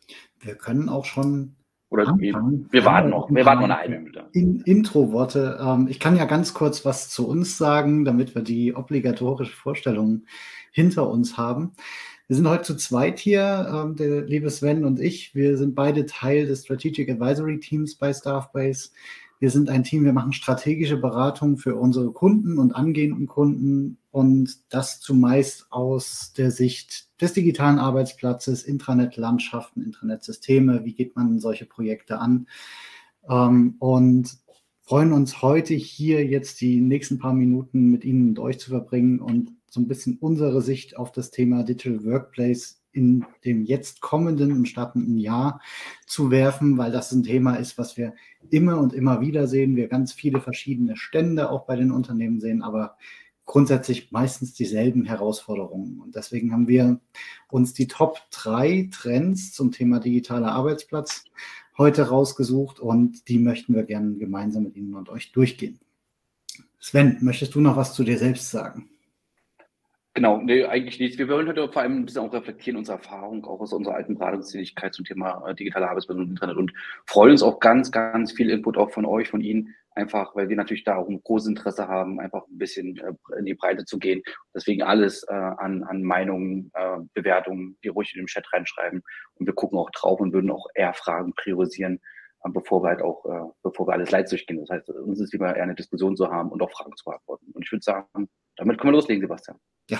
Wir können auch schon Oder anfangen. wir warten noch eine halbe Minute. Intro-Worte. Ich kann ja ganz kurz was zu uns sagen, damit wir die obligatorische Vorstellung hinter uns haben. Wir sind heute zu zweit hier, der liebe Sven und ich. Wir sind beide Teil des Strategic Advisory Teams bei Staffbase. Wir sind ein Team, wir machen strategische Beratung für unsere Kunden und angehenden Kunden und das zumeist aus der Sicht des digitalen Arbeitsplatzes, Intranet-Landschaften, Intranet-Systeme. Wie geht man solche Projekte an? Und freuen uns heute hier jetzt die nächsten paar Minuten mit Ihnen und euch zu verbringen und so ein bisschen unsere Sicht auf das Thema Digital Workplace in dem jetzt kommenden und startenden Jahr zu werfen, weil das ein Thema ist, was wir immer und immer wieder sehen. Wir ganz viele verschiedene Stände auch bei den Unternehmen sehen, aber grundsätzlich meistens dieselben Herausforderungen. Und deswegen haben wir uns die Top 3 Trends zum Thema digitaler Arbeitsplatz heute rausgesucht und die möchten wir gerne gemeinsam mit Ihnen und euch durchgehen. Sven, möchtest du noch was zu dir selbst sagen? Genau, nee, eigentlich nichts. Wir wollen heute vor allem ein bisschen auch reflektieren, unsere Erfahrung auch aus unserer alten Beratungstätigkeit zum Thema digitale Arbeitsplätze und Internet und freuen uns auch ganz, ganz viel Input auch von euch, von Ihnen, einfach, weil wir natürlich da auch ein großes Interesse haben, einfach ein bisschen in die Breite zu gehen. Deswegen alles an Meinungen, Bewertungen, die ruhig in den Chat reinschreiben und wir gucken auch drauf und würden auch eher Fragen priorisieren, bevor wir alles live durchgehen. Das heißt, uns ist lieber eher eine Diskussion zu haben und auch Fragen zu beantworten. Und ich würde sagen, damit können wir loslegen, Sebastian.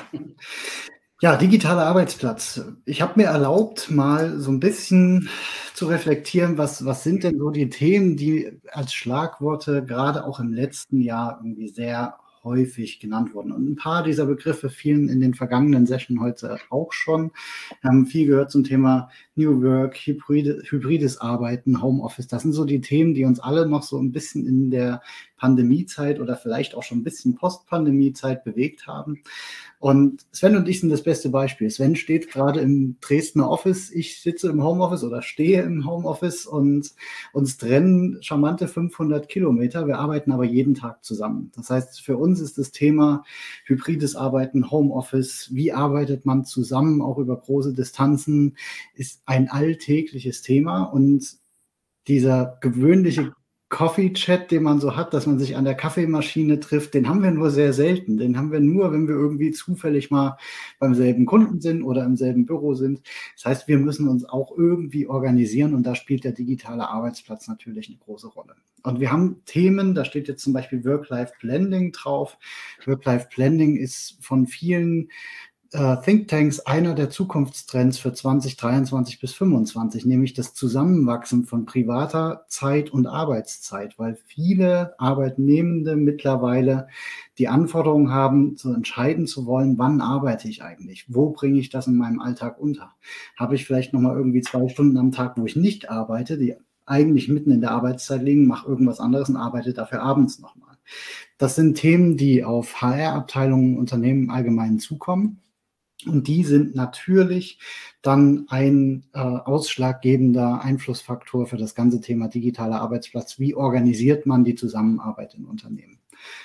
Ja, digitaler Arbeitsplatz. Ich habe mir erlaubt, mal so ein bisschen zu reflektieren, was sind denn so die Themen, die als Schlagworte gerade auch im letzten Jahr irgendwie sehr häufig genannt wurden. Und ein paar dieser Begriffe fielen in den vergangenen Sessions heute auch schon. Wir haben viel gehört zum Thema New Work, hybrides Arbeiten, Homeoffice. Das sind so die Themen, die uns alle noch so ein bisschen in der Pandemiezeit oder vielleicht auch schon ein bisschen Post-Pandemie-Zeit bewegt haben. Und Sven und ich sind das beste Beispiel. Sven steht gerade im Dresdner Office, ich sitze im Homeoffice oder stehe im Homeoffice und uns trennen charmante 500 Kilometer. Wir arbeiten aber jeden Tag zusammen. Das heißt, für uns ist das Thema hybrides Arbeiten, Homeoffice, wie arbeitet man zusammen, auch über große Distanzen, ist ein alltägliches Thema. Und dieser gewöhnliche Coffee-Chat, den man so hat, dass man sich an der Kaffeemaschine trifft, den haben wir nur sehr selten. Den haben wir nur, wenn wir irgendwie zufällig mal beim selben Kunden sind oder im selben Büro sind. Das heißt, wir müssen uns auch irgendwie organisieren und da spielt der digitale Arbeitsplatz natürlich eine große Rolle. Und wir haben Themen, da steht jetzt zum Beispiel Work-Life-Blending drauf. Work-Life-Blending ist von vielen Thinktanks einer der Zukunftstrends für 2023 bis 2025, nämlich das Zusammenwachsen von privater Zeit und Arbeitszeit, weil viele Arbeitnehmende mittlerweile die Anforderung haben, zu entscheiden zu wollen, wann arbeite ich eigentlich? Wo bringe ich das in meinem Alltag unter? Habe ich vielleicht nochmal irgendwie 2 Stunden am Tag, wo ich nicht arbeite, die eigentlich mitten in der Arbeitszeit liegen, mache irgendwas anderes und arbeite dafür abends nochmal. Das sind Themen, die auf HR-Abteilungen, Unternehmen allgemein zukommen. Und die sind natürlich dann ein ausschlaggebender Einflussfaktor für das ganze Thema digitaler Arbeitsplatz. Wie organisiert man die Zusammenarbeit in Unternehmen?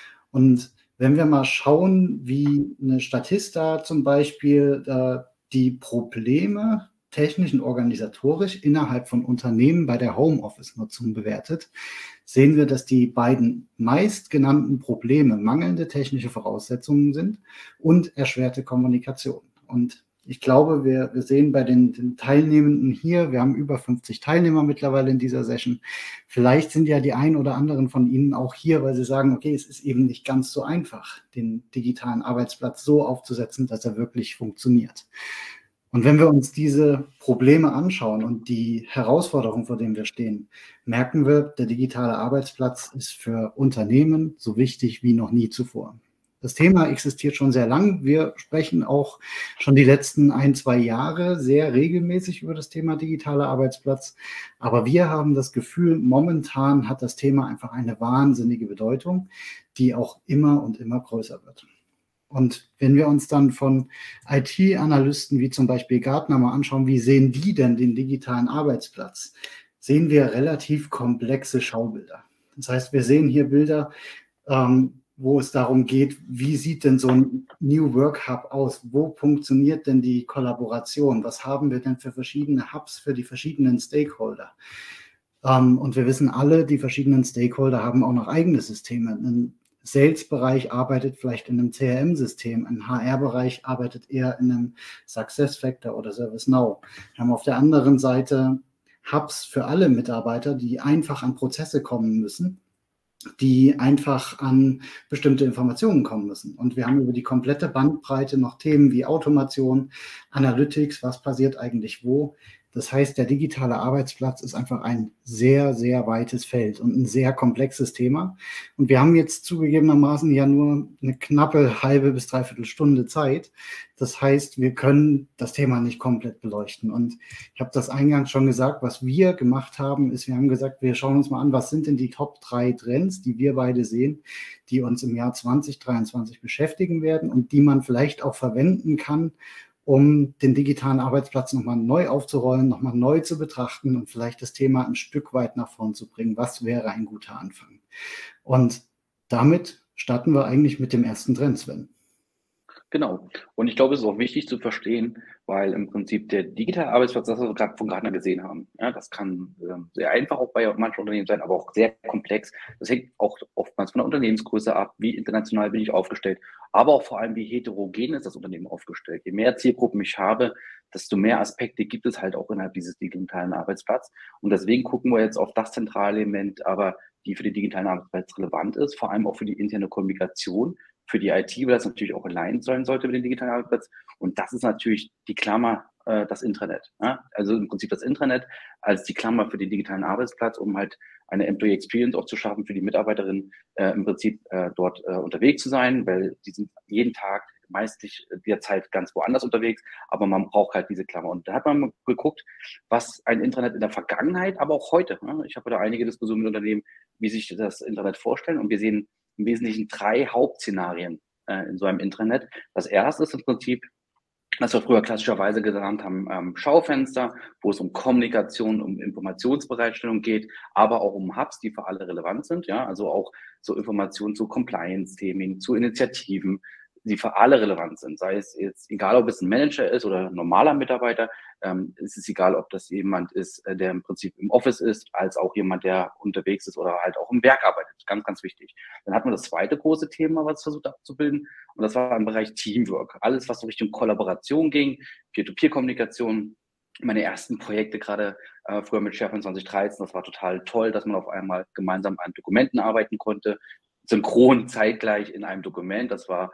Und wenn wir mal schauen, wie eine Statista zum Beispiel die Probleme technisch und organisatorisch innerhalb von Unternehmen bei der Homeoffice-Nutzung bewertet, sehen wir, dass die beiden meistgenannten Probleme mangelnde technische Voraussetzungen sind und erschwerte Kommunikation. Und ich glaube, wir sehen bei den Teilnehmenden hier, wir haben über 50 Teilnehmer mittlerweile in dieser Session. Vielleicht sind ja die ein oder anderen von Ihnen auch hier, weil sie sagen, okay, es ist eben nicht ganz so einfach, den digitalen Arbeitsplatz so aufzusetzen, dass er wirklich funktioniert. Und wenn wir uns diese Probleme anschauen und die Herausforderungen, vor denen wir stehen, merken wir, der digitale Arbeitsplatz ist für Unternehmen so wichtig wie noch nie zuvor. Das Thema existiert schon sehr lang. Wir sprechen auch schon die letzten 1-2 Jahre sehr regelmäßig über das Thema digitaler Arbeitsplatz. Aber wir haben das Gefühl, momentan hat das Thema einfach eine wahnsinnige Bedeutung, die auch immer und immer größer wird. Und wenn wir uns dann von IT-Analysten wie zum Beispiel Gartner mal anschauen, wie sehen die denn den digitalen Arbeitsplatz, sehen wir relativ komplexe Schaubilder. Das heißt, wir sehen hier Bilder, wo es darum geht, wie sieht denn so ein New Work Hub aus? Wo funktioniert denn die Kollaboration? Was haben wir denn für verschiedene Hubs für die verschiedenen Stakeholder? Und wir wissen alle, die verschiedenen Stakeholder haben auch noch eigene Systeme. Ein Sales-Bereich arbeitet vielleicht in einem CRM-System, ein HR-Bereich arbeitet eher in einem SuccessFactor oder ServiceNow. Wir haben auf der anderen Seite Hubs für alle Mitarbeiter, die einfach an Prozesse kommen müssen, die einfach an bestimmte Informationen kommen müssen. Und wir haben über die komplette Bandbreite noch Themen wie Automation, Analytics, was passiert eigentlich wo. Das heißt, der digitale Arbeitsplatz ist einfach ein sehr, sehr weites Feld und ein sehr komplexes Thema. Und wir haben jetzt zugegebenermaßen ja nur eine knappe halbe bis dreiviertel Stunde Zeit. Das heißt, wir können das Thema nicht komplett beleuchten. Und ich habe das eingangs schon gesagt, was wir gemacht haben, ist, wir haben gesagt, wir schauen uns mal an, was sind denn die Top 3 Trends, die wir beide sehen, die uns im Jahr 2023 beschäftigen werden und die man vielleicht auch verwenden kann, um den digitalen Arbeitsplatz nochmal neu aufzurollen, nochmal neu zu betrachten und vielleicht das Thema ein Stück weit nach vorn zu bringen. Was wäre ein guter Anfang? Und damit starten wir eigentlich mit dem ersten Trend, Sven. Genau. Und ich glaube, es ist auch wichtig zu verstehen, weil im Prinzip der digitale Arbeitsplatz, das was wir gerade von Gartner gesehen haben, ja, das kann sehr einfach auch bei manchen Unternehmen sein, aber auch sehr komplex. Das hängt auch oftmals von der Unternehmensgröße ab, wie international bin ich aufgestellt, aber auch vor allem, wie heterogen ist das Unternehmen aufgestellt. Je mehr Zielgruppen ich habe, desto mehr Aspekte gibt es halt auch innerhalb dieses digitalen Arbeitsplatzes. Und deswegen gucken wir jetzt auf das zentrale Element, aber die für den digitalen Arbeitsplatz relevant ist, vor allem auch für die interne Kommunikation, für die IT, weil das natürlich auch allein sein sollte mit dem digitalen Arbeitsplatz. Und das ist natürlich die Klammer, das Intranet. Ja? Also im Prinzip das Intranet als die Klammer für den digitalen Arbeitsplatz, um halt eine Employee Experience auch zu schaffen für die Mitarbeiterinnen, im Prinzip dort unterwegs zu sein, weil die sind jeden Tag meistens derzeit ganz woanders unterwegs, aber man braucht halt diese Klammer. Und da hat man mal geguckt, was ein Intranet in der Vergangenheit, aber auch heute, ich habe da einige Diskussionen mit Unternehmen, wie sich das Intranet vorstellen, und wir sehen im Wesentlichen 3 Hauptszenarien in so einem Intranet. Das erste ist im Prinzip, was wir früher klassischerweise genannt haben, Schaufenster, wo es um Kommunikation, um Informationsbereitstellung geht, aber auch um Hubs, die für alle relevant sind. Ja, also auch so Informationen zu Compliance-Themen, zu Initiativen, die für alle relevant sind. Sei es jetzt egal, ob es ein Manager ist oder ein normaler Mitarbeiter, es ist egal, ob das jemand ist, der im Prinzip im Office ist, als auch jemand, der unterwegs ist oder halt auch im Werk arbeitet. Ganz, ganz wichtig. Dann hat man das zweite große Thema, was versucht abzubilden, und das war im Bereich Teamwork. Alles, was so Richtung Kollaboration ging, Peer-to-Peer-Kommunikation. Meine ersten Projekte gerade früher mit SharePoint 2013, das war total toll, dass man auf einmal gemeinsam an Dokumenten arbeiten konnte, synchron zeitgleich in einem Dokument. Das war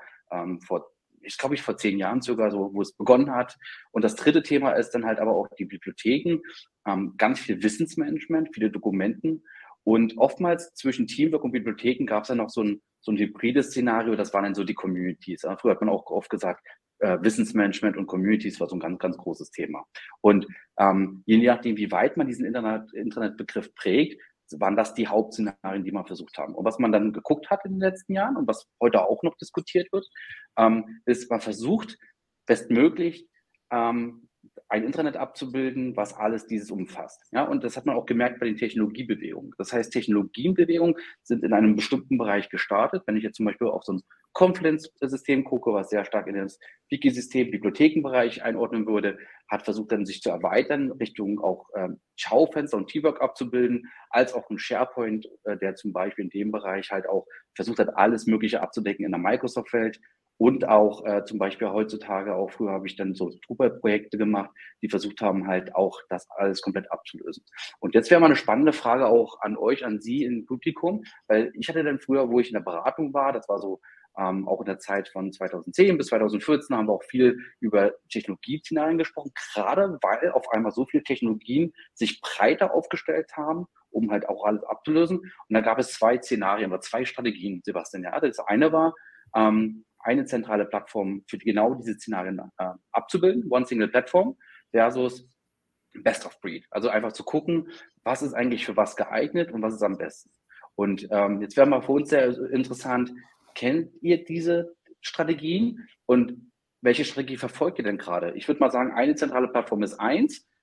vor 10 Jahren sogar so, wo es begonnen hat. Und das dritte Thema ist dann halt aber auch die Bibliotheken, ganz viel Wissensmanagement, viele Dokumenten. Und oftmals zwischen Teamwork und Bibliotheken gab es dann noch so ein hybrides Szenario, das waren dann so die Communities. Ja, früher hat man auch oft gesagt, Wissensmanagement und Communities war so ein ganz, ganz großes Thema. Und je nachdem, wie weit man diesen Internetbegriff prägt, waren das die Hauptszenarien, die man versucht haben. Und was man dann geguckt hat in den letzten Jahren und was heute auch noch diskutiert wird, ist, man versucht bestmöglich ein Intranet abzubilden, was alles dieses umfasst. Ja, und das hat man auch gemerkt bei den Technologiebewegungen. Das heißt, Technologiebewegungen sind in einem bestimmten Bereich gestartet. Wenn ich jetzt zum Beispiel auf so ein Confluence-System gucke, was sehr stark in das Wiki-System, Bibliothekenbereich einordnen würde, hat versucht dann sich zu erweitern, Richtung auch Schaufenster und Teamwork abzubilden, als auch ein SharePoint, der zum Beispiel in dem Bereich halt auch versucht hat, alles Mögliche abzudecken in der Microsoft-Welt. Und auch zum Beispiel heutzutage, auch früher habe ich dann so Drupal-Projekte gemacht, die versucht haben, halt auch das alles komplett abzulösen. Und jetzt wäre mal eine spannende Frage auch an euch, an Sie im Publikum, weil ich hatte dann früher, wo ich in der Beratung war, das war so auch in der Zeit von 2010 bis 2014, haben wir auch viel über Technologie-Szenarien gesprochen, gerade weil auf einmal so viele Technologien sich breiter aufgestellt haben, um halt auch alles abzulösen. Und da gab es 2 Szenarien oder 2 Strategien, Sebastian. Ja, das eine war, eine zentrale Plattform für genau diese Szenarien abzubilden, One Single Platform, versus Best of Breed. Also einfach zu gucken, was ist eigentlich für was geeignet und was ist am besten. Und jetzt wäre mal für uns sehr interessant, kennt ihr diese Strategien und welche Strategie verfolgt ihr denn gerade? Ich würde mal sagen, eine zentrale Plattform ist eins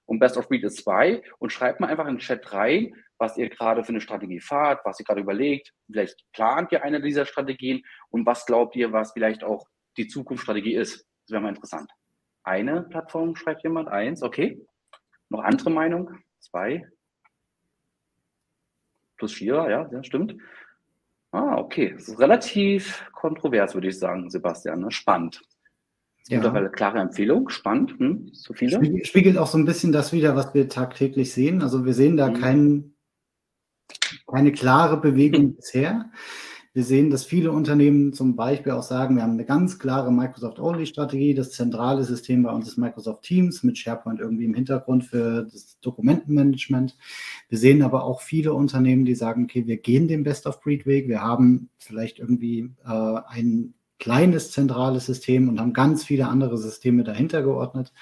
und Best of Breed ist 2 und schreibt mal einfach in den Chat rein, was ihr gerade für eine Strategie fahrt, was ihr gerade überlegt. Vielleicht plant ihr eine dieser Strategien und was glaubt ihr, was vielleicht auch die Zukunftsstrategie ist. Das wäre mal interessant. Eine Plattform schreibt jemand, 1, okay. Noch andere Meinung? 2. Plus 4, ja, das stimmt. Ah, okay. Das ist relativ kontrovers, würde ich sagen, Sebastian. Ne? Spannend. Ja. Mittlerweile klare Empfehlung. Spannend. So viele? Spiegelt auch so ein bisschen das wider, was wir tagtäglich sehen. Also wir sehen da keine klare Bewegung bisher. Wir sehen, dass viele Unternehmen zum Beispiel auch sagen, wir haben eine ganz klare Microsoft-Only-Strategie. Das zentrale System bei uns ist Microsoft Teams mit SharePoint irgendwie im Hintergrund für das Dokumentenmanagement. Wir sehen aber auch viele Unternehmen, die sagen, okay, wir gehen den Best-of-Breed-Weg. Wir haben vielleicht irgendwie ein kleines zentrales System und haben ganz viele andere Systeme dahinter geordnet.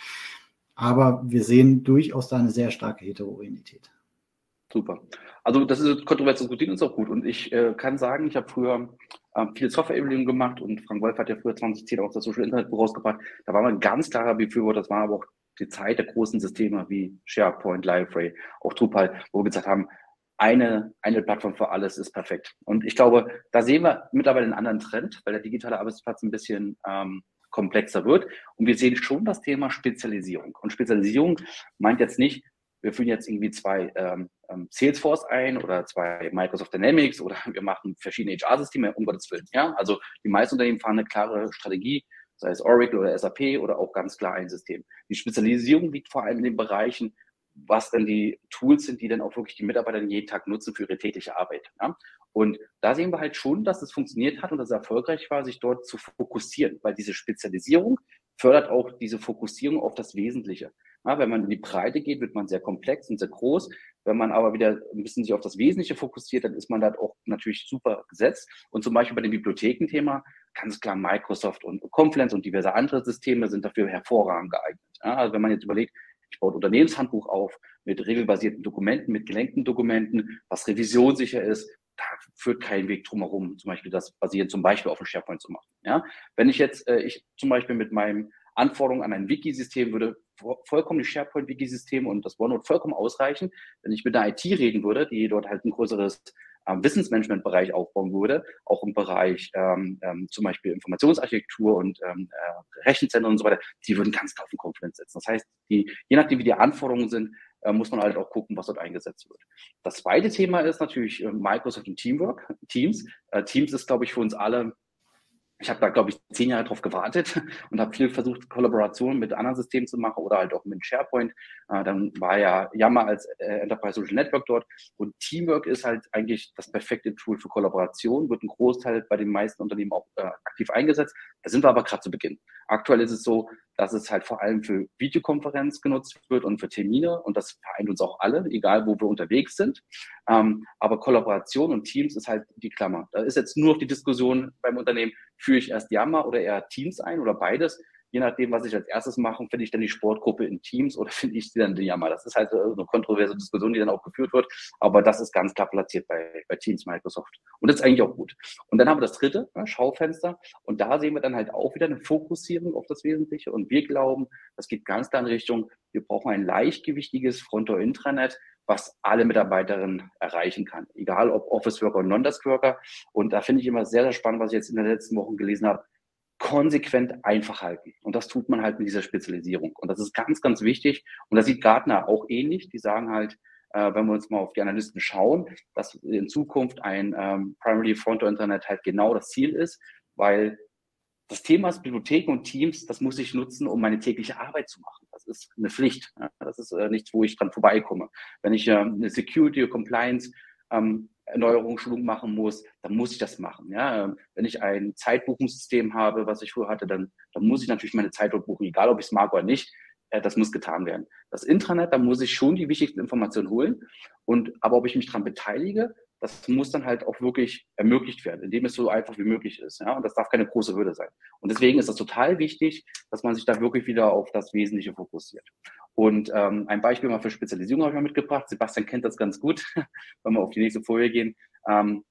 Aber wir sehen durchaus da eine sehr starke Heterogenität. Super. Also das ist kontrovers diskutiert und ist auch gut. Und ich kann sagen, ich habe früher viele Software-Evaluierungen gemacht und Frank Wolf hat ja früher 2010 auch das Social Internet Buch rausgebracht. Da war man ein ganz klarer Befürworter. Das war aber auch die Zeit der großen Systeme wie SharePoint, Liferay, auch Drupal, wo wir gesagt haben, eine Plattform für alles ist perfekt. Und ich glaube, da sehen wir mittlerweile einen anderen Trend, weil der digitale Arbeitsplatz ein bisschen komplexer wird. Und wir sehen schon das Thema Spezialisierung. Und Spezialisierung meint jetzt nicht, wir führen jetzt irgendwie 2 Salesforce ein oder 2 Microsoft Dynamics oder wir machen verschiedene HR-Systeme, um Gottes Willen. Ja? Also die meisten Unternehmen fahren eine klare Strategie, sei es Oracle oder SAP oder auch ganz klar ein System. Die Spezialisierung liegt vor allem in den Bereichen, was denn die Tools sind, die dann auch wirklich die Mitarbeiter jeden Tag nutzen für ihre tägliche Arbeit. Ja? Und da sehen wir halt schon, dass es funktioniert hat und dass es erfolgreich war, sich dort zu fokussieren, weil diese Spezialisierung fördert auch diese Fokussierung auf das Wesentliche. Ja, wenn man in die Breite geht, wird man sehr komplex und sehr groß. Wenn man aber wieder ein bisschen sich auf das Wesentliche fokussiert, dann ist man da auch natürlich super gesetzt. Und zum Beispiel bei dem Bibliothekenthema, ganz klar Microsoft und Confluence und diverse andere Systeme sind dafür hervorragend geeignet. Ja, also wenn man jetzt überlegt, ich baue ein Unternehmenshandbuch auf mit regelbasierten Dokumenten, mit gelenkten Dokumenten, was revisionssicher ist, da führt kein Weg drumherum, zum Beispiel das basierend zum Beispiel auf dem SharePoint zu machen. Ja? Wenn ich jetzt, ich zum Beispiel mit meinen Anforderungen an ein Wiki-System würde vollkommen die SharePoint-Wiki-Systeme und das OneNote vollkommen ausreichen. Wenn ich mit der IT reden würde, die dort halt ein größeres Wissensmanagement-Bereich aufbauen würde, auch im Bereich zum Beispiel Informationsarchitektur und Rechenzentren und so weiter, die würden ganz klar auf den Confluence setzen. Das heißt, je nachdem, wie die Anforderungen sind, muss man halt auch gucken, was dort eingesetzt wird. Das zweite Thema ist natürlich Microsoft und Teams. Teams ist, glaube ich, für uns alle, ich habe da, glaube ich, 10 Jahre drauf gewartet und habe viel versucht, Kollaborationen mit anderen Systemen zu machen oder halt auch mit SharePoint. Dann war ja Yammer als Enterprise Social Network dort. Und Teamwork ist halt eigentlich das perfekte Tool für Kollaboration, wird ein Großteil bei den meisten Unternehmen auch aktiv eingesetzt. Da sind wir aber gerade zu Beginn. Aktuell ist es so, dass es halt vor allem für Videokonferenz genutzt wird und für Termine. Und das vereint uns auch alle, egal wo wir unterwegs sind. Aber Kollaboration und Teams ist halt die Klammer. Da ist jetzt nur noch die Diskussion beim Unternehmen, führe ich erst Yammer oder eher Teams ein oder beides. Je nachdem, was ich als erstes mache, finde ich dann die Sportgruppe in Teams oder finde ich dann die Yammer. Das ist halt eine kontroverse Diskussion, die dann auch geführt wird. Aber das ist ganz klar platziert bei Teams Microsoft. Und das ist eigentlich auch gut. Und dann haben wir das dritte, Schaufenster. Und da sehen wir dann halt auch wieder eine Fokussierung auf das Wesentliche. Und wir glauben, das geht ganz klar in Richtung, wir brauchen ein leichtgewichtiges Front-Door-Intranet, was alle Mitarbeiterinnen erreichen kann. Egal ob Office-Worker oder Non-Desk-Worker. Und da finde ich immer sehr, sehr spannend, was ich jetzt in den letzten Wochen gelesen habe, konsequent einfach halten. Und das tut man halt mit dieser Spezialisierung. Und das ist ganz, ganz wichtig. Und das sieht Gartner auch ähnlich. Die sagen halt, wenn wir uns mal auf die Analysten schauen, dass in Zukunft ein Primary Front Internet halt genau das Ziel ist, weil das Thema ist Bibliotheken und Teams, das muss ich nutzen, um meine tägliche Arbeit zu machen. Das ist eine Pflicht. Ja? Das ist nichts, wo ich dran vorbeikomme. Wenn ich eine Security oder Compliance Erneuerung, Schulung machen muss, dann muss ich das machen. Ja? Wenn ich ein Zeitbuchungssystem habe, was ich früher hatte, dann muss ich natürlich meine Zeit dort buchen, egal ob ich es mag oder nicht. Das muss getan werden. Das Intranet, da muss ich schon die wichtigsten Informationen holen. Aber ob ich mich daran beteilige, das muss dann halt auch wirklich ermöglicht werden, indem es so einfach wie möglich ist. Ja? Und das darf keine große Hürde sein. Und deswegen ist das total wichtig, dass man sich da wirklich wieder auf das Wesentliche fokussiert. Und ein Beispiel mal für Spezialisierung habe ich mal mitgebracht. Sebastian kennt das ganz gut, wenn wir auf die nächste Folie gehen.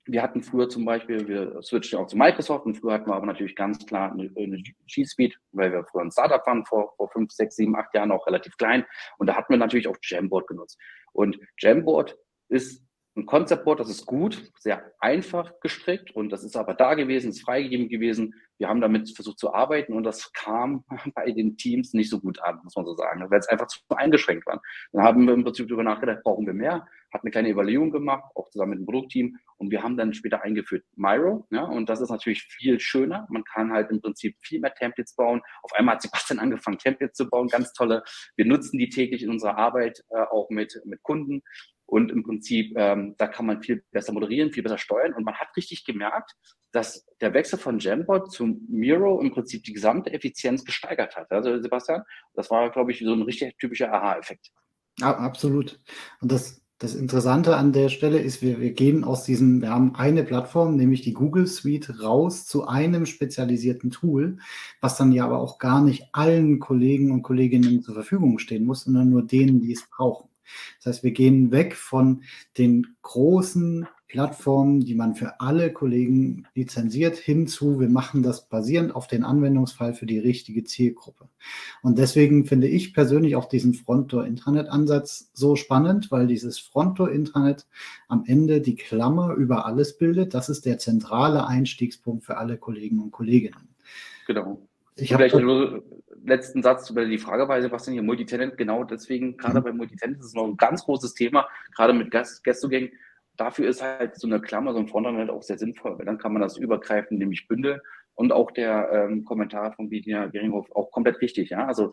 Wir hatten früher zum Beispiel, wir switchen auch zu Microsoft und früher hatten wir aber natürlich ganz klar eine G Suite, weil wir früher ein Startup waren, vor 5, 6, 7, 8 Jahren auch relativ klein. Und da hatten wir natürlich auch Jamboard genutzt. Und Jamboard ist ein Conceptboard, das ist gut, sehr einfach gestrickt und das ist aber da gewesen, ist freigegeben gewesen. Wir haben damit versucht zu arbeiten und das kam bei den Teams nicht so gut an, muss man so sagen, weil es einfach zu eingeschränkt war. Dann haben wir im Prinzip darüber nachgedacht, brauchen wir mehr, hat eine kleine Evaluierung gemacht, auch zusammen mit dem Produktteam und wir haben dann später eingeführt Miro, ja, und das ist natürlich viel schöner. Man kann halt im Prinzip viel mehr Templates bauen. Auf einmal hat Sebastian angefangen, Templates zu bauen, ganz tolle. Wir nutzen die täglich in unserer Arbeit, auch mit Kunden. Und im Prinzip, da kann man viel besser moderieren, viel besser steuern. Und man hat richtig gemerkt, dass der Wechsel von Jamboard zu Miro im Prinzip die gesamte Effizienz gesteigert hat. Also Sebastian, das war, glaube ich, so ein richtig typischer Aha-Effekt. Ja, absolut. Und das Interessante an der Stelle ist, wir gehen aus diesem, wir haben eine Plattform, nämlich die Google Suite, raus zu einem spezialisierten Tool, was dann ja aber auch gar nicht allen Kollegen und Kolleginnen zur Verfügung stehen muss, sondern nur denen, die es brauchen. Das heißt, wir gehen weg von den großen Plattformen, die man für alle Kollegen lizenziert, hinzu, wir machen das basierend auf den Anwendungsfall für die richtige Zielgruppe. Und deswegen finde ich persönlich auch diesen Front-Door-Intranet-Ansatz so spannend, weil dieses Front-Door-Intranet am Ende die Klammer über alles bildet. Das ist der zentrale Einstiegspunkt für alle Kollegen und Kolleginnen. Genau. Vielleicht nur letzten Satz über die Frage bei Sebastian hier, Multitenant, genau deswegen, gerade bei Multitenant ist es noch ein ganz großes Thema, gerade mit Guest-Zugängen. Dafür ist halt so eine Klammer, so ein Frontend auch sehr sinnvoll, weil dann kann man das übergreifend nämlich bündeln und auch der Kommentar von Bettina Geringhoff auch komplett richtig, ja, also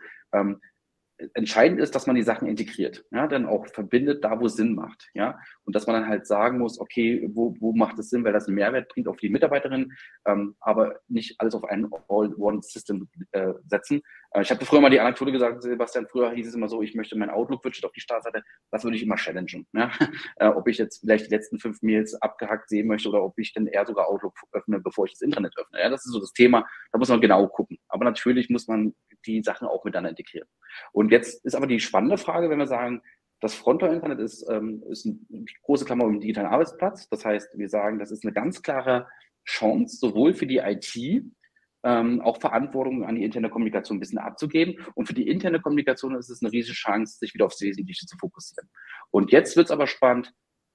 entscheidend ist, dass man die Sachen integriert, ja, dann auch verbindet, da wo es Sinn macht, ja, und dass man dann halt sagen muss, okay, wo macht es Sinn, weil das einen Mehrwert bringt auf die Mitarbeiterin, aber nicht alles auf ein All-One-System setzen. Ich habe früher mal die Anekdote gesagt, Sebastian, früher hieß es immer so, ich möchte mein Outlook-Widget auf die Startseite, das würde ich immer challengen, ja? Ob ich jetzt vielleicht die letzten 5 Mails abgehackt sehen möchte oder ob ich dann eher sogar Outlook öffne, bevor ich das Internet öffne, ja, das ist so das Thema, da muss man genau gucken, aber natürlich muss man die Sachen auch miteinander integrieren. Und jetzt ist aber die spannende Frage, wenn wir sagen, das Frontdoor-Internet ist eine große Klammer um den digitalen Arbeitsplatz. Das heißt, wir sagen, das ist eine ganz klare Chance, sowohl für die IT, auch Verantwortung an die interne Kommunikation ein bisschen abzugeben. Und für die interne Kommunikation ist es eine riesige Chance, sich wieder aufs Wesentliche zu fokussieren. Und jetzt wird es aber spannend.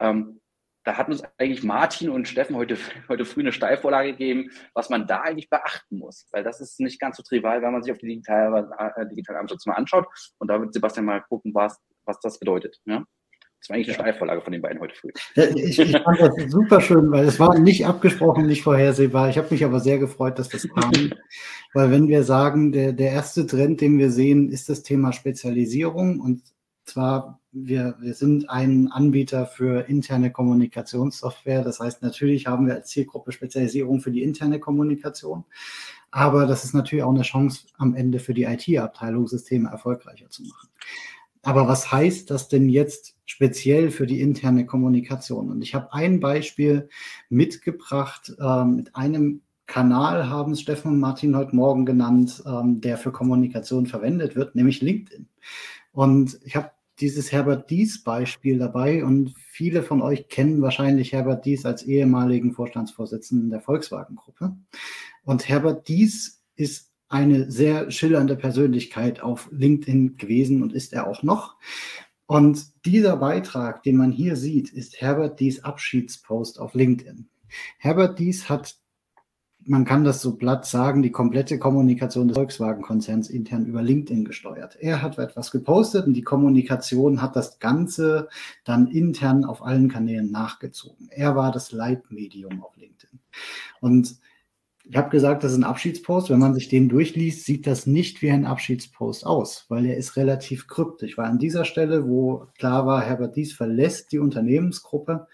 Da hat uns eigentlich Martin und Steffen heute früh eine Steilvorlage gegeben, was man da eigentlich beachten muss. Weil das ist nicht ganz so trivial, wenn man sich auf die digitale Arbeitsplätze mal anschaut. Und da wird Sebastian mal gucken, was das bedeutet. Ja? Das war eigentlich eine Steilvorlage von den beiden heute früh. Ich fand das super schön, weil es war nicht abgesprochen, nicht vorhersehbar. Ich habe mich aber sehr gefreut, dass das kam. Weil wenn wir sagen, der erste Trend, den wir sehen, ist das Thema Spezialisierung. Und zwar, wir sind ein Anbieter für interne Kommunikationssoftware. Das heißt, natürlich haben wir als Zielgruppe Spezialisierung für die interne Kommunikation. Aber das ist natürlich auch eine Chance am Ende für die IT-Abteilung, Systeme erfolgreicher zu machen. Aber was heißt das denn jetzt speziell für die interne Kommunikation? Und ich habe ein Beispiel mitgebracht. Mit einem Kanal haben es Steffen und Martin heute Morgen genannt, der für Kommunikation verwendet wird, nämlich LinkedIn. Und ich habe dieses Herbert Diess Beispiel dabei und viele von euch kennen wahrscheinlich Herbert Diess als ehemaligen Vorstandsvorsitzenden der Volkswagen-Gruppe. Und Herbert Diess ist eine sehr schillernde Persönlichkeit auf LinkedIn gewesen und ist er auch noch. Und dieser Beitrag, den man hier sieht, ist Herbert Diess Abschiedspost auf LinkedIn. Herbert Diess hat, man kann das so platt sagen, die komplette Kommunikation des Volkswagen-Konzerns intern über LinkedIn gesteuert. Er hat etwas gepostet und die Kommunikation hat das Ganze dann intern auf allen Kanälen nachgezogen. Er war das Leitmedium auf LinkedIn. Und ich habe gesagt, das ist ein Abschiedspost. Wenn man sich den durchliest, sieht das nicht wie ein Abschiedspost aus, weil er ist relativ kryptisch. Weil an dieser Stelle, wo klar war, Herbert Diess verlässt die Unternehmensgruppe,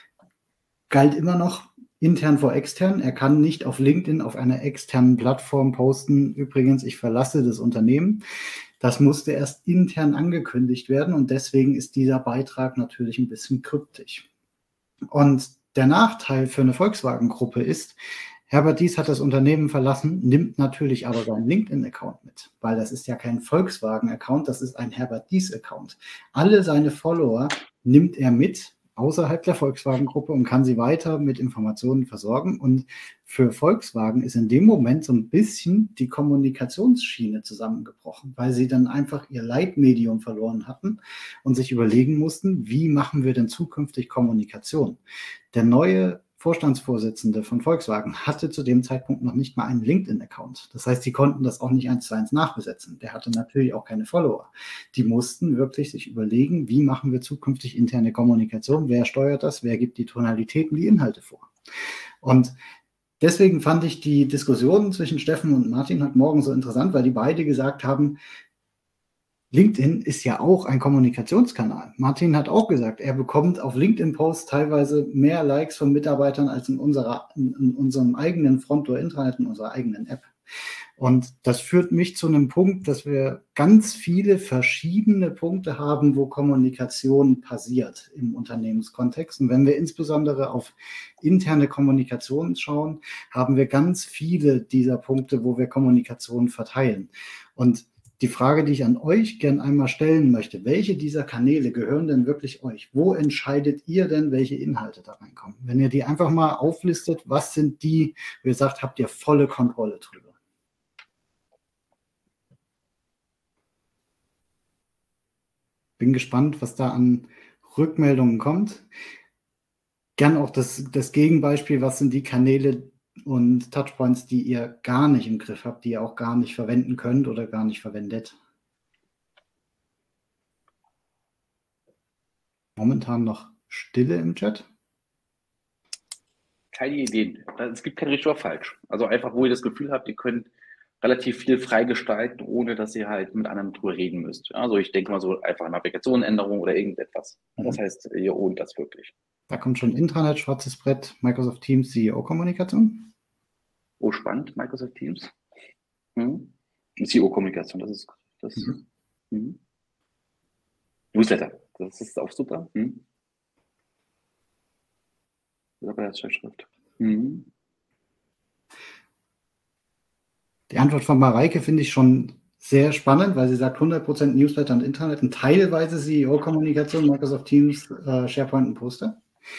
galt immer noch intern vor extern. Er kann nicht auf LinkedIn auf einer externen Plattform posten, übrigens, ich verlasse das Unternehmen. Das musste erst intern angekündigt werden und deswegen ist dieser Beitrag natürlich ein bisschen kryptisch. Und der Nachteil für eine Volkswagen-Gruppe ist, Herbert Diess hat das Unternehmen verlassen, nimmt natürlich aber seinen LinkedIn-Account mit, weil das ist ja kein Volkswagen-Account, das ist ein Herbert Diess-Account. Alle seine Follower nimmt er mit außerhalb der Volkswagen-Gruppe und kann sie weiter mit Informationen versorgen. Und für Volkswagen ist in dem Moment so ein bisschen die Kommunikationsschiene zusammengebrochen, weil sie dann einfach ihr Leitmedium verloren hatten und sich überlegen mussten, wie machen wir denn zukünftig Kommunikation? Der neue Vorstandsvorsitzende von Volkswagen hatte zu dem Zeitpunkt noch nicht mal einen LinkedIn-Account. Das heißt, sie konnten das auch nicht 1:1 nachbesetzen. Der hatte natürlich auch keine Follower. Die mussten wirklich sich überlegen, wie machen wir zukünftig interne Kommunikation, wer steuert das, wer gibt die Tonalitäten, die Inhalte vor. Und deswegen fand ich die Diskussion zwischen Steffen und Martin heute Morgen so interessant, weil die beide gesagt haben, LinkedIn ist ja auch ein Kommunikationskanal. Martin hat auch gesagt, er bekommt auf LinkedIn-Posts teilweise mehr Likes von Mitarbeitern als in unserem eigenen Frontdoor-Intranet, in unserer eigenen App. Und das führt mich zu einem Punkt, dass wir ganz viele verschiedene Punkte haben, wo Kommunikation passiert im Unternehmenskontext. Und wenn wir insbesondere auf interne Kommunikation schauen, haben wir ganz viele dieser Punkte, wo wir Kommunikation verteilen. Und die Frage, die ich an euch gern einmal stellen möchte, welche dieser Kanäle gehören denn wirklich euch? Wo entscheidet ihr denn, welche Inhalte da reinkommen? Wenn ihr die einfach mal auflistet, was sind die, wo ihr sagt, habt ihr volle Kontrolle drüber? Bin gespannt, was da an Rückmeldungen kommt. Gern auch das Gegenbeispiel, was sind die Kanäle und Touchpoints, die ihr gar nicht im Griff habt, die ihr auch gar nicht verwenden könnt oder gar nicht verwendet. Momentan noch Stille im Chat. Keine Ideen. Es gibt kein richtig oder falsch. Also einfach, wo ihr das Gefühl habt, ihr könnt relativ viel freigestalten, ohne dass ihr halt mit anderen drüber reden müsst. Also ich denke mal so einfach eine Applikationenänderung oder irgendetwas. Das heißt, ihr ownt das wirklich. Da kommt schon Intranet, schwarzes Brett, Microsoft Teams, CEO-Kommunikation. Oh, spannend, Microsoft Teams. CEO-Kommunikation, das ist das. Newsletter, das ist auch super. Mitarbeiterzeitschrift. Die Antwort von Mareike finde ich schon sehr spannend, weil sie sagt 100% Newsletter und Intranet und teilweise CEO-Kommunikation, Microsoft Teams, SharePoint und Poster.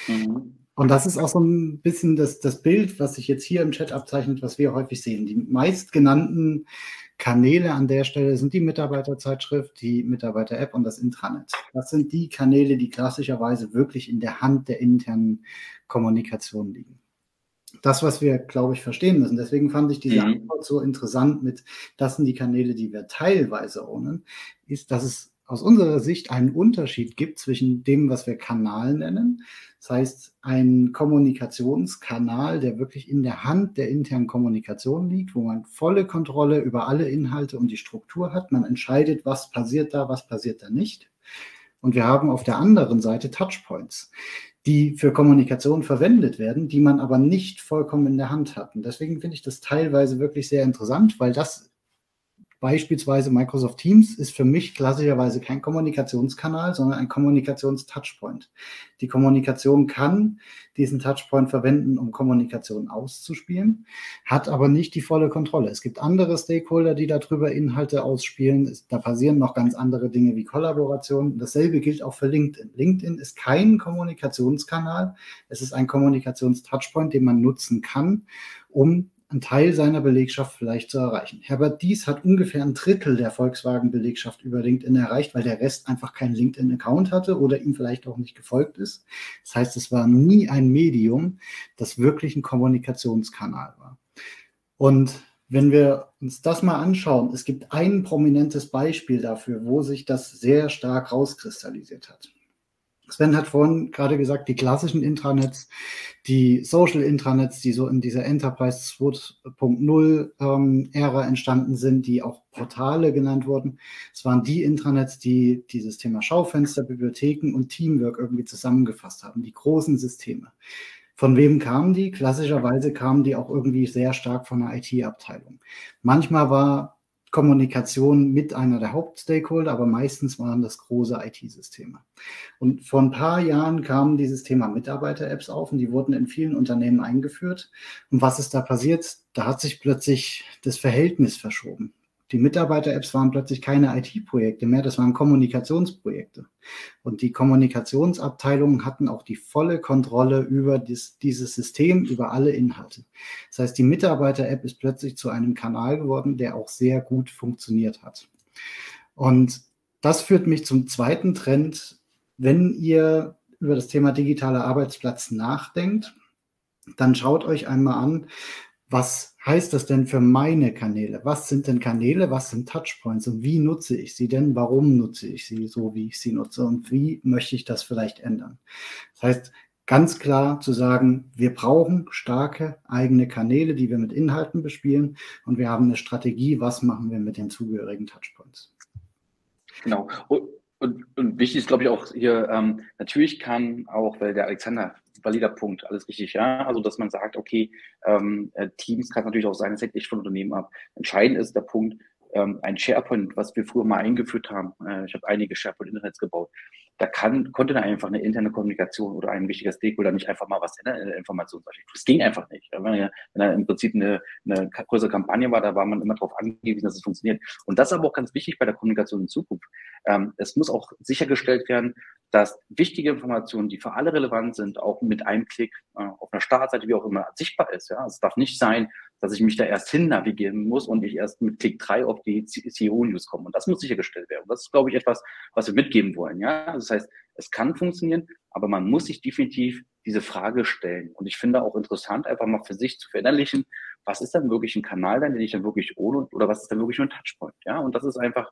Und das ist auch so ein bisschen das Bild, was sich jetzt hier im Chat abzeichnet, was wir häufig sehen. Die meistgenannten Kanäle an der Stelle sind die Mitarbeiterzeitschrift, die Mitarbeiter-App und das Intranet. Das sind die Kanäle, die klassischerweise wirklich in der Hand der internen Kommunikation liegen. Das, was wir, glaube ich, verstehen müssen. Deswegen fand ich diese Antwort so interessant mit, das sind die Kanäle, die wir teilweise ownen, ist, dass es aus unserer Sicht einen Unterschied gibt zwischen dem, was wir Kanal nennen. Das heißt, ein Kommunikationskanal, der wirklich in der Hand der internen Kommunikation liegt, wo man volle Kontrolle über alle Inhalte und die Struktur hat. Man entscheidet, was passiert da nicht. Und wir haben auf der anderen Seite Touchpoints, die für Kommunikation verwendet werden, die man aber nicht vollkommen in der Hand hat. Und deswegen finde ich das teilweise wirklich sehr interessant, weil das beispielsweise Microsoft Teams ist für mich klassischerweise kein Kommunikationskanal, sondern ein Kommunikations-Touchpoint. Die Kommunikation kann diesen Touchpoint verwenden, um Kommunikation auszuspielen, hat aber nicht die volle Kontrolle. Es gibt andere Stakeholder, die darüber Inhalte ausspielen. Da passieren noch ganz andere Dinge wie Kollaboration. Dasselbe gilt auch für LinkedIn. LinkedIn ist kein Kommunikationskanal. Es ist ein Kommunikations-Touchpoint, den man nutzen kann, um einen Teil seiner Belegschaft vielleicht zu erreichen. Herbert Diess hat ungefähr ein Drittel der Volkswagen-Belegschaft über LinkedIn erreicht, weil der Rest einfach keinen LinkedIn-Account hatte oder ihm vielleicht auch nicht gefolgt ist. Das heißt, es war nie ein Medium, das wirklich ein Kommunikationskanal war. Und wenn wir uns das mal anschauen, es gibt ein prominentes Beispiel dafür, wo sich das sehr stark rauskristallisiert hat. Sven hat vorhin gerade gesagt, die klassischen Intranets, die Social Intranets, die so in dieser Enterprise 2.0 Ära entstanden sind, die auch Portale genannt wurden. Es waren die Intranets, die dieses Thema Schaufenster, Bibliotheken und Teamwork irgendwie zusammengefasst haben, die großen Systeme. Von wem kamen die? Klassischerweise kamen die auch irgendwie sehr stark von der IT-Abteilung. Manchmal war Kommunikation mit einer der Hauptstakeholder, aber meistens waren das große IT-Systeme. Und vor ein paar Jahren kam dieses Thema Mitarbeiter-Apps auf und die wurden in vielen Unternehmen eingeführt. Und was ist da passiert? Da hat sich plötzlich das Verhältnis verschoben. Die Mitarbeiter-Apps waren plötzlich keine IT-Projekte mehr, das waren Kommunikationsprojekte. Und die Kommunikationsabteilungen hatten auch die volle Kontrolle über dieses System, über alle Inhalte. Das heißt, die Mitarbeiter-App ist plötzlich zu einem Kanal geworden, der auch sehr gut funktioniert hat. Und das führt mich zum zweiten Trend. Wenn ihr über das Thema digitaler Arbeitsplatz nachdenkt, dann schaut euch einmal an, was heißt das denn für meine Kanäle? Was sind denn Kanäle? Was sind Touchpoints? Und wie nutze ich sie denn? Warum nutze ich sie so, wie ich sie nutze? Und wie möchte ich das vielleicht ändern? Das heißt, ganz klar zu sagen, wir brauchen starke eigene Kanäle, die wir mit Inhalten bespielen. Und wir haben eine Strategie, was machen wir mit den zugehörigen Touchpoints. Genau. Und wichtig ist, glaube ich, auch hier, natürlich kann auch, weil der Alexander, valider Punkt, alles richtig, ja, also dass man sagt, okay, Teams kann natürlich auch sein, das hängt echt von Unternehmen ab. Entscheidend ist der Punkt, ein SharePoint, was wir früher mal eingeführt haben, ich habe einige SharePoint-Internets gebaut, da konnte da einfach eine interne Kommunikation oder ein wichtiger Stakeholder nicht einfach mal was ändern in der Informationsarchitektur. Das ging einfach nicht. Wenn da im Prinzip eine größere Kampagne war, da war man immer darauf angewiesen, dass es funktioniert. Und das ist aber auch ganz wichtig bei der Kommunikation in Zukunft. Es muss auch sichergestellt werden, dass wichtige Informationen, die für alle relevant sind, auch mit einem Klick auf einer Startseite, wie auch immer, sichtbar ist. Ja? Es darf nicht sein, dass ich mich da erst hin navigieren muss und ich erst mit Klick 3 auf die CEO-News komme. Und das muss sichergestellt werden. Und das ist, glaube ich, etwas, was wir mitgeben wollen. Ja? Das heißt, es kann funktionieren, aber man muss sich definitiv diese Frage stellen. Und ich finde auch interessant, einfach mal für sich zu verinnerlichen, was ist dann wirklich ein Kanal, den ich dann wirklich ohne, oder was ist dann wirklich nur ein Touchpoint? Ja, und das ist einfach,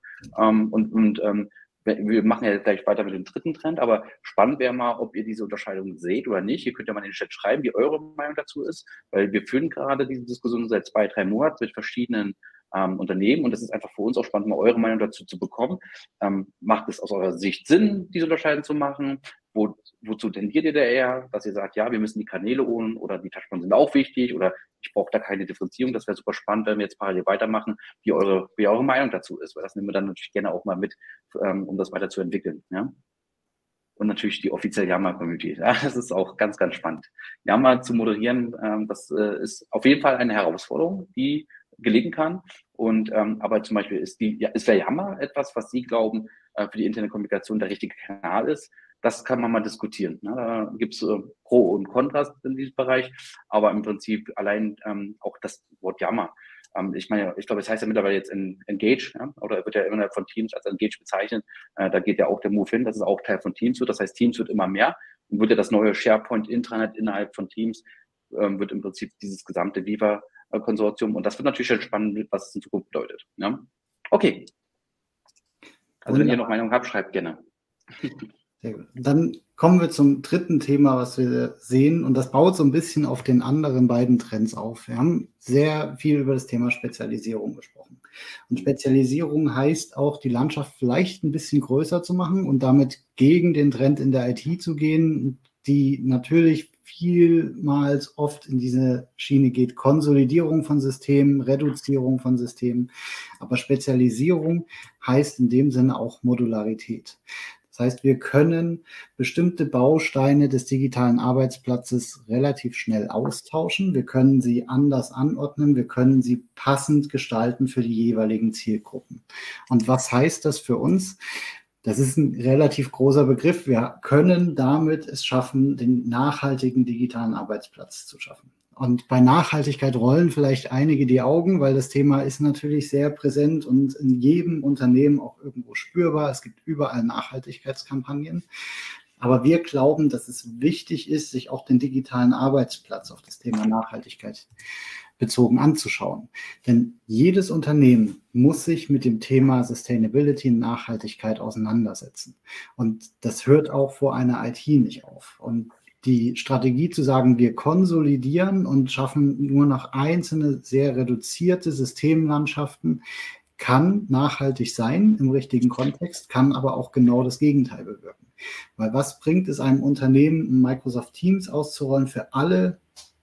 wir machen ja gleich weiter mit dem dritten Trend, aber spannend wäre mal, ob ihr diese Unterscheidung seht oder nicht. Ihr könnt ja mal in den Chat schreiben, wie eure Meinung dazu ist, weil wir führen gerade diese Diskussion seit 2-3 Monaten mit verschiedenen Unternehmen und es ist einfach für uns auch spannend, mal eure Meinung dazu zu bekommen. Macht es aus eurer Sicht Sinn, diese Unterscheidung zu machen? Wozu tendiert ihr da eher, dass ihr sagt, ja, wir müssen die Kanäle ohne oder die Touchpoints sind auch wichtig oder ich brauche da keine Differenzierung. Das wäre super spannend, wenn wir jetzt parallel weitermachen, wie eure Meinung dazu ist, weil das nehmen wir dann natürlich gerne auch mal mit, um das weiterzuentwickeln. Ja? Und natürlich die offizielle Yammer-Community. Ja, das ist auch ganz, ganz spannend. Yammer zu moderieren, das ist auf jeden Fall eine Herausforderung, die gelingen kann. Und aber zum Beispiel ist der Yammer etwas, was Sie glauben, für die interne Kommunikation der richtige Kanal ist. Das kann man mal diskutieren. Ne? Da gibt es Pro und Kontrast in diesem Bereich, aber im Prinzip allein auch das Wort Yammer. Ich meine, ich glaube, es heißt ja mittlerweile jetzt Engage, ja? Oder wird ja immer von Teams als Engage bezeichnet. Da geht ja auch der Move hin, dass es auch Teil von Teams wird. Das heißt, Teams wird immer mehr und wird ja das neue SharePoint-Intranet innerhalb von Teams, wird im Prinzip dieses gesamte Viva-Konsortium. Und das wird natürlich spannend, was es in Zukunft bedeutet. Ja? Okay. Also wenn ihr noch Meinung habt, schreibt gerne. Sehr gut. Dann kommen wir zum dritten Thema, was wir sehen, und das baut so ein bisschen auf den anderen beiden Trends auf. Wir haben sehr viel über das Thema Spezialisierung gesprochen. Und Spezialisierung heißt auch, die Landschaft vielleicht ein bisschen größer zu machen und damit gegen den Trend in der IT zu gehen, die natürlich vielmals oft in diese Schiene geht. Konsolidierung von Systemen, Reduzierung von Systemen. Aber Spezialisierung heißt in dem Sinne auch Modularität. Das heißt, wir können bestimmte Bausteine des digitalen Arbeitsplatzes relativ schnell austauschen. Wir können sie anders anordnen. Wir können sie passend gestalten für die jeweiligen Zielgruppen. Und was heißt das für uns? Das ist ein relativ großer Begriff. Wir können damit es schaffen, den nachhaltigen digitalen Arbeitsplatz zu schaffen. Und bei Nachhaltigkeit rollen vielleicht einige die Augen, weil das Thema ist natürlich sehr präsent und in jedem Unternehmen auch irgendwo spürbar. Es gibt überall Nachhaltigkeitskampagnen. Aber wir glauben, dass es wichtig ist, sich auch den digitalen Arbeitsplatz auf das Thema Nachhaltigkeit bezogen anzuschauen. Denn jedes Unternehmen muss sich mit dem Thema Sustainability und Nachhaltigkeit auseinandersetzen. Und das hört auch vor einer IT nicht auf. Und die Strategie zu sagen, wir konsolidieren und schaffen nur noch einzelne, sehr reduzierte Systemlandschaften, kann nachhaltig sein im richtigen Kontext, kann aber auch genau das Gegenteil bewirken. Weil was bringt es einem Unternehmen, Microsoft Teams auszurollen für alle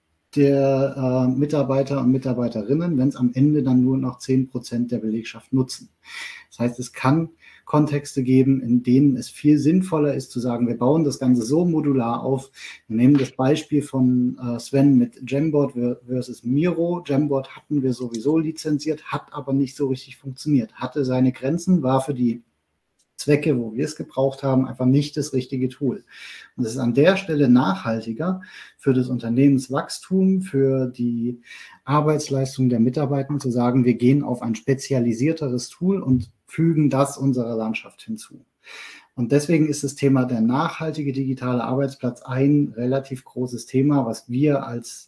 der Mitarbeiter und Mitarbeiterinnen, wenn es am Ende dann nur noch 10% der Belegschaft nutzen? Das heißt, es kann Kontexte geben, in denen es viel sinnvoller ist zu sagen, wir bauen das Ganze so modular auf. Wir nehmen das Beispiel von Sven mit Jamboard versus Miro. Jamboard hatten wir sowieso lizenziert, hat aber nicht so richtig funktioniert, hatte seine Grenzen, war für die Zwecke, wo wir es gebraucht haben, einfach nicht das richtige Tool. Und es ist an der Stelle nachhaltiger für das Unternehmenswachstum, für die Arbeitsleistung der Mitarbeiter zu sagen, wir gehen auf ein spezialisierteres Tool und fügen das unserer Landschaft hinzu. Und deswegen ist das Thema der nachhaltige digitale Arbeitsplatz ein relativ großes Thema, was wir als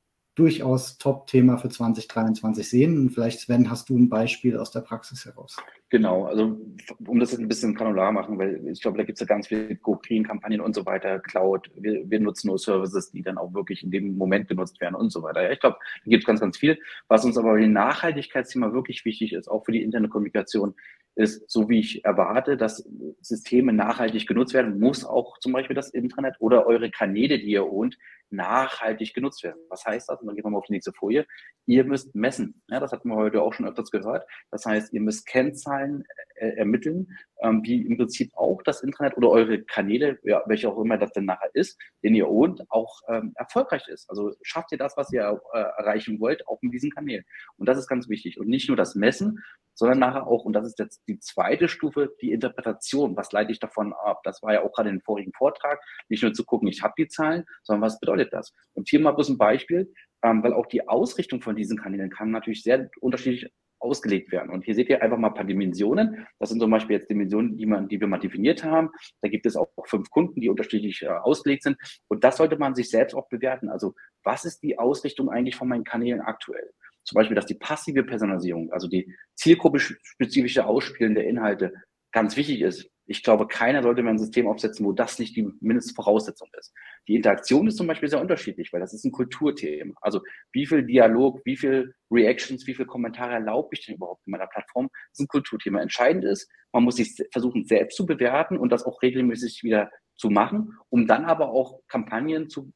durchaus Top-Thema für 2023 sehen. Und vielleicht, Sven, hast du ein Beispiel aus der Praxis heraus? Genau, also um das jetzt ein bisschen granular machen, weil ich glaube, da gibt es ja ganz viele Go-Green-Kampagnen und so weiter, Cloud, wir nutzen nur Services, die dann auch wirklich in dem Moment genutzt werden und so weiter. Ja, ich glaube, da gibt es ganz, ganz viel. Was uns aber bei dem Nachhaltigkeitsthema wirklich wichtig ist, auch für die interne Kommunikation, ist, so wie ich erwarte, dass Systeme nachhaltig genutzt werden, muss auch zum Beispiel das Intranet oder eure Kanäle, die ihr ownt, nachhaltig genutzt werden. Was heißt das? Und dann gehen wir mal auf die nächste Folie. Ihr müsst messen. Ja, das hatten wir heute auch schon öfters gehört. Das heißt, ihr müsst Kennzahlen ermitteln, wie im Prinzip auch das Intranet oder eure Kanäle, ja, welche auch immer das denn nachher ist, den ihr ownt, auch erfolgreich ist. Also schafft ihr das, was ihr erreichen wollt, auch mit diesen Kanälen. Und das ist ganz wichtig. Und nicht nur das Messen, sondern nachher auch, und das ist jetzt die zweite Stufe, die Interpretation. Was leite ich davon ab? Das war ja auch gerade im vorigen Vortrag, nicht nur zu gucken, ich habe die Zahlen, sondern was bedeutet das? Und hier mal bloß ein Beispiel, weil auch die Ausrichtung von diesen Kanälen kann natürlich sehr unterschiedlich ausgelegt werden. Und hier seht ihr einfach mal ein paar Dimensionen. Das sind zum Beispiel jetzt Dimensionen, die wir mal definiert haben. Da gibt es auch 5 Kunden, die unterschiedlich ausgelegt sind. Und das sollte man sich selbst auch bewerten. Also was ist die Ausrichtung eigentlich von meinen Kanälen aktuell? Zum Beispiel, dass die passive Personalisierung, also die zielgruppenspezifische Ausspielen der Inhalte ganz wichtig ist. Ich glaube, keiner sollte mehr ein System aufsetzen, wo das nicht die Mindestvoraussetzung ist. Die Interaktion ist zum Beispiel sehr unterschiedlich, weil das ist ein Kulturthema. Also wie viel Dialog, wie viel Reactions, wie viel Kommentare erlaube ich denn überhaupt in meiner Plattform? Das ist ein Kulturthema. Entscheidend ist, man muss sich versuchen, selbst zu bewerten und das auch regelmäßig wieder zu machen, um dann aber auch Kampagnen zu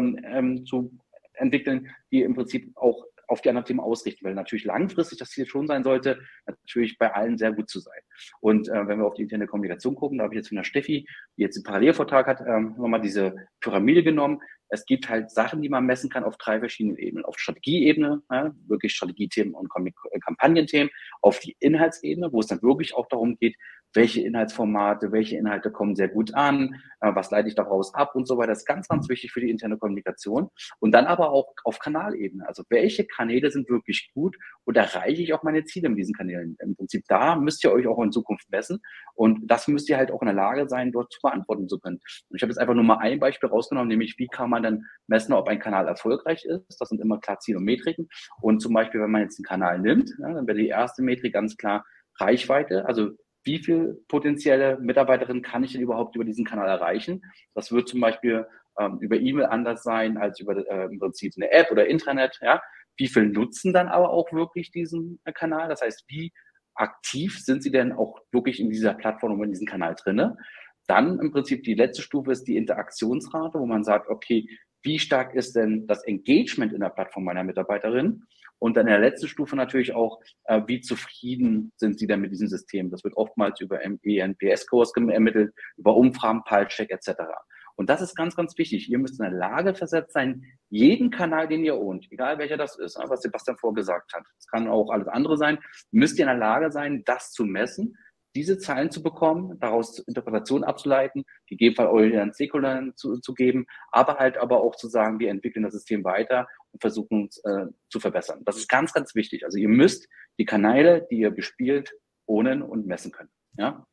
entwickeln, die im Prinzip auch auf die anderen Themen ausrichten, weil natürlich langfristig das Ziel schon sein sollte, natürlich bei allen sehr gut zu sein. Und wenn wir auf die interne Kommunikation gucken, da habe ich jetzt von der Steffi, die jetzt einen Parallelvortrag hat, nochmal diese Pyramide genommen. Es gibt halt Sachen, die man messen kann auf 3 verschiedenen Ebenen. Auf Strategieebene, wirklich Strategiethemen und Kampagnenthemen, auf die Inhaltsebene, wo es dann wirklich auch darum geht, welche Inhaltsformate, welche Inhalte kommen sehr gut an, was leite ich daraus ab und so weiter. Das ist ganz, ganz wichtig für die interne Kommunikation. Und dann aber auch auf Kanalebene. Also welche Kanäle sind wirklich gut und erreiche ich auch meine Ziele in diesen Kanälen? Im Prinzip da müsst ihr euch auch in Zukunft messen und das müsst ihr halt auch in der Lage sein, dort zu beantworten zu können. Und ich habe jetzt einfach nur mal ein Beispiel rausgenommen, nämlich wie kann man dann messen, ob ein Kanal erfolgreich ist. Das sind immer klar Ziel- und Metriken. Und zum Beispiel, wenn man jetzt einen Kanal nimmt, dann wäre die erste Metrik ganz klar Reichweite, also wie viel potenzielle Mitarbeiterinnen kann ich denn überhaupt über diesen Kanal erreichen? Das wird zum Beispiel über E-Mail anders sein als über im Prinzip eine App oder Intranet. Ja? Wie viel nutzen dann aber auch wirklich diesen Kanal? Das heißt, wie aktiv sind sie denn auch wirklich in dieser Plattform und in diesem Kanal drinne? Dann im Prinzip die letzte Stufe ist die Interaktionsrate, wo man sagt, okay, wie stark ist denn das Engagement in der Plattform meiner Mitarbeiterin? Und dann in der letzten Stufe natürlich auch, wie zufrieden sind sie denn mit diesem System? Das wird oftmals über NPS-Scores ermittelt, über Umfragen, Pulse-Check etc. Und das ist ganz, ganz wichtig. Ihr müsst in der Lage versetzt sein, jeden Kanal, den ihr ownt, egal welcher das ist, was Sebastian vorgesagt hat, es kann auch alles andere sein, müsst ihr in der Lage sein, das zu messen, diese Zahlen zu bekommen, daraus Interpretationen abzuleiten, gegebenenfalls euren Stakeholdern zu geben, aber auch zu sagen, wir entwickeln das System weiter und versuchen es zu verbessern. Das ist ganz, ganz wichtig. Also ihr müsst die Kanäle, die ihr bespielt, ownen und messen können. Ja?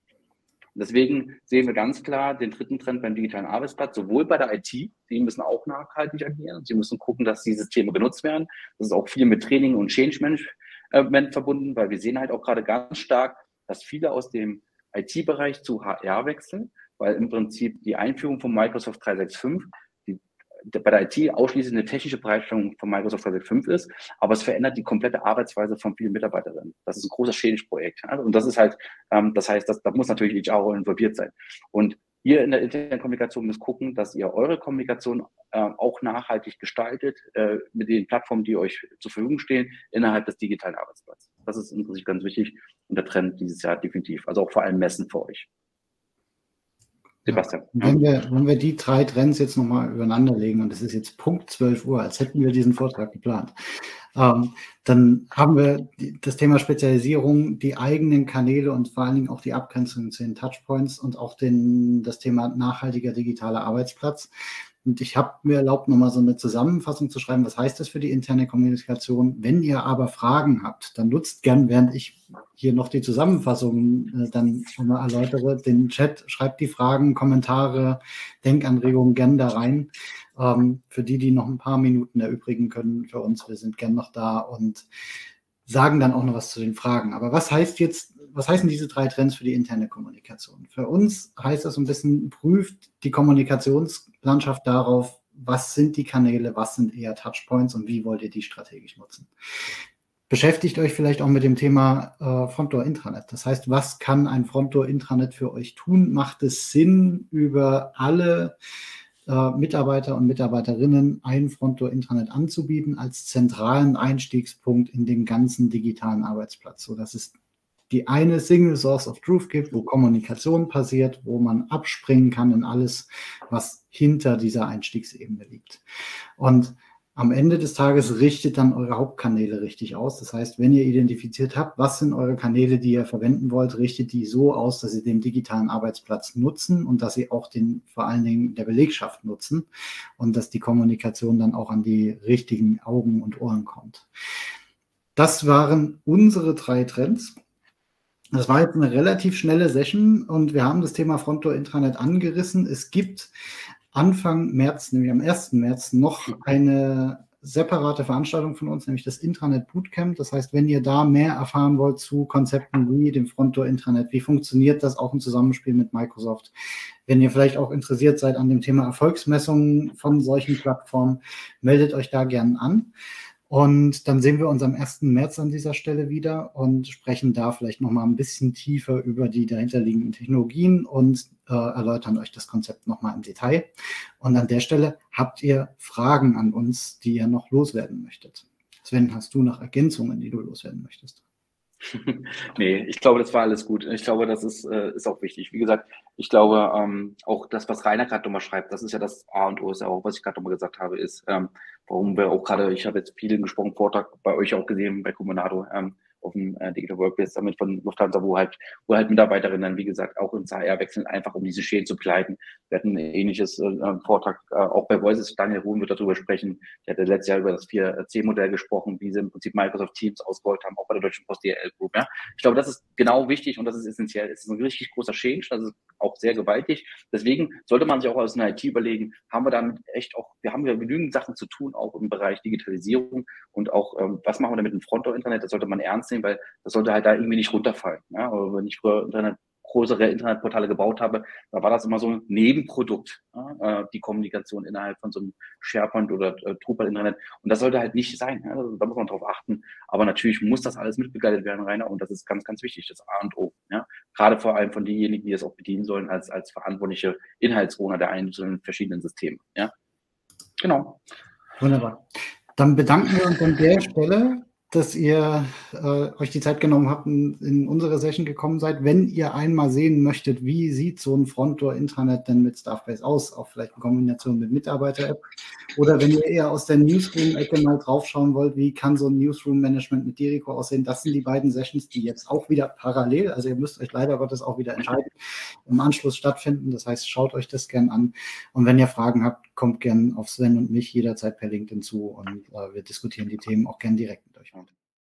Deswegen sehen wir ganz klar den dritten Trend beim digitalen Arbeitsplatz, sowohl bei der IT, die müssen auch nachhaltig agieren, sie müssen gucken, dass die Systeme genutzt werden. Das ist auch viel mit Training und Change Management verbunden, weil wir sehen halt auch gerade ganz stark, dass viele aus dem IT-Bereich zu HR wechseln, weil im Prinzip die Einführung von Microsoft 365 bei der IT ausschließlich eine technische Bereitstellung von Microsoft 365 ist, aber es verändert die komplette Arbeitsweise von vielen Mitarbeiterinnen. Das ist ein großes Change-Projekt. Und das ist halt, das heißt, da muss natürlich HR involviert sein. Und ihr in der internen Kommunikation müsst gucken, dass ihr eure Kommunikation auch nachhaltig gestaltet mit den Plattformen, die euch zur Verfügung stehen, innerhalb des digitalen Arbeitsplatzes. Das ist im Prinzip ganz wichtig und der Trend dieses Jahr definitiv. Also auch vor allem Messen für euch. Sebastian. Ja. Wenn wir die 3 Trends jetzt nochmal übereinander legen, und es ist jetzt Punkt 12 Uhr, als hätten wir diesen Vortrag geplant, dann haben wir das Thema Spezialisierung, die eigenen Kanäle und vor allen Dingen auch die Abgrenzung zu den Touchpoints und auch das Thema nachhaltiger digitaler Arbeitsplatz. Und ich habe mir erlaubt, nochmal so eine Zusammenfassung zu schreiben, was heißt das für die interne Kommunikation. Wenn ihr aber Fragen habt, dann nutzt gern, während ich hier noch die Zusammenfassung dann nochmal erläutere, den Chat, schreibt die Fragen, Kommentare, Denkanregungen gern da rein. Für die noch ein paar Minuten erübrigen können für uns, wir sind gern noch da und sagen dann auch noch was zu den Fragen. Aber was heißen diese 3 Trends für die interne Kommunikation? Für uns heißt das so ein bisschen, prüft die Kommunikationslandschaft darauf, was sind die Kanäle, was sind eher Touchpoints und wie wollt ihr die strategisch nutzen. Beschäftigt euch vielleicht auch mit dem Thema Frontdoor-Intranet. Das heißt, was kann ein Frontdoor-Intranet für euch tun? Macht es Sinn, über alle Mitarbeiter und Mitarbeiterinnen ein Frontdoor-Intranet anzubieten als zentralen Einstiegspunkt in den ganzen digitalen Arbeitsplatz, sodass es die eine Single Source of Truth gibt, wo Kommunikation passiert, wo man abspringen kann in alles, was hinter dieser Einstiegsebene liegt. Und am Ende des Tages richtet dann eure Hauptkanäle richtig aus. Das heißt, wenn ihr identifiziert habt, was sind eure Kanäle, die ihr verwenden wollt, richtet die so aus, dass sie den digitalen Arbeitsplatz nutzen und dass sie auch vor allen Dingen der Belegschaft nutzen und dass die Kommunikation dann auch an die richtigen Augen und Ohren kommt. Das waren unsere 3 Trends. Das war jetzt eine relativ schnelle Session und wir haben das Thema Frontdoor-Intranet angerissen. Es gibt Anfang März, nämlich am 1. März, noch eine separate Veranstaltung von uns, nämlich das Intranet Bootcamp. Das heißt, wenn ihr da mehr erfahren wollt zu Konzepten wie dem Frontdoor-Intranet, wie funktioniert das auch im Zusammenspiel mit Microsoft, wenn ihr vielleicht auch interessiert seid an dem Thema Erfolgsmessungen von solchen Plattformen, meldet euch da gerne an. Und dann sehen wir uns am 1. März an dieser Stelle wieder und sprechen da vielleicht nochmal ein bisschen tiefer über die dahinterliegenden Technologien und erläutern euch das Konzept nochmal im Detail. Und an der Stelle habt ihr Fragen an uns, die ihr noch loswerden möchtet. Sven, hast du noch Ergänzungen, die du loswerden möchtest? Nee, ich glaube, das war alles gut. Ich glaube, das ist auch wichtig. Wie gesagt, ich glaube, auch das, was Rainer gerade nochmal schreibt, das ist ja das A und O, ist ja auch, was ich gerade nochmal gesagt habe, ist, warum wir auch gerade, ich habe jetzt viel gesprochen, Vortrag bei euch auch gesehen, bei Comunado, auf dem Digital Workplace Summit von Lufthansa, wo halt Mitarbeiterinnen dann, wie gesagt, auch ins HR wechseln, einfach um diese Schäden zu begleiten. Wir hatten ein ähnliches Vortrag, auch bei Voices, Daniel Ruhn wird darüber sprechen. Der hatte letztes Jahr über das 4C-Modell gesprochen, wie sie im Prinzip Microsoft Teams ausgerollt haben, auch bei der Deutschen Post DHL Group. Ja. Ich glaube, das ist genau wichtig und das ist essentiell. Es ist ein richtig großer Change, das ist auch sehr gewaltig. Deswegen sollte man sich auch aus einer IT überlegen, haben wir damit echt auch, wir haben ja genügend Sachen zu tun, auch im Bereich Digitalisierung und auch, was machen wir damit im Frontdoor-Internet, das sollte man ernst nehmen, weil das sollte halt da irgendwie nicht runterfallen. Ja? Aber wenn ich früher größere Internetportale gebaut habe, da war das immer so ein Nebenprodukt, die Kommunikation innerhalb von so einem SharePoint oder Drupal-Internet. Und das sollte halt nicht sein. Ja? Also, da muss man drauf achten. Aber natürlich muss das alles mitbegleitet werden, Rainer. Und das ist ganz, ganz wichtig, das A und O. Ja? Gerade vor allem von denjenigen, die es auch bedienen sollen, als verantwortliche Inhaltsowner der einzelnen verschiedenen Systeme. Ja? Genau. Wunderbar. Dann bedanken wir uns an der Stelle, dass ihr euch die Zeit genommen habt, in unsere Session gekommen seid. Wenn ihr einmal sehen möchtet, wie sieht so ein Frontdoor-Intranet denn mit Staffbase aus, auch vielleicht in Kombination mit Mitarbeiter-App, oder wenn ihr eher aus der Newsroom-Ecke mal draufschauen wollt, wie kann so ein Newsroom-Management mit Dirico aussehen, das sind die beiden Sessions, die jetzt auch wieder parallel, also ihr müsst euch leider Gottes auch wieder entscheiden, im Anschluss stattfinden. Das heißt, schaut euch das gern an. Und wenn ihr Fragen habt, kommt gern auf Sven und mich jederzeit per LinkedIn zu und wir diskutieren die Themen auch gern direkt mit euch.